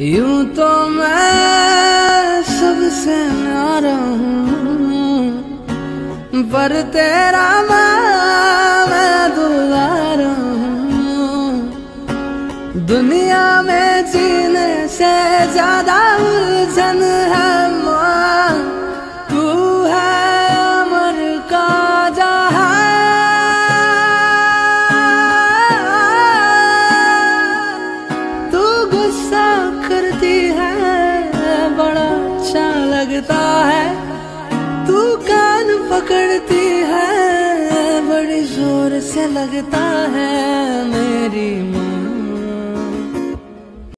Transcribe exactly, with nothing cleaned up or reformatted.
यूं तो मैं सबसे न्यारा हूँ, पर तेरा मैं दुलारा हूँ। दुनिया में जीने से ज्यादा उलझन है माँ, तू है अमर का जहां। तू गुस्सा करती है बड़ा अच्छा लगता है, तू कान पकड़ती है बड़ी जोर से लगता है। मेरी माँ